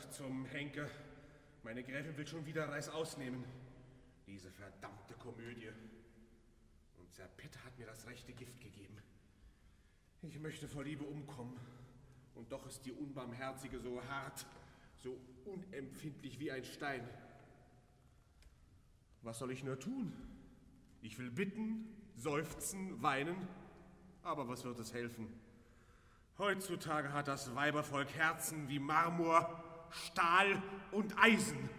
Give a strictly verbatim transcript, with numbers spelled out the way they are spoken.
zum Henker. Meine Gräfin will schon wieder Reißaus nehmen. Diese verdammte Komödie. Und Serpette hat mir das rechte Gift gegeben. Ich möchte vor Liebe umkommen. Und doch ist die Unbarmherzige so hart, so unempfindlich wie ein Stein. Was soll ich nur tun? Ich will bitten, seufzen, weinen, aber was wird es helfen? Heutzutage hat das Weibervolk Herzen wie Marmor, Stahl und Eisen.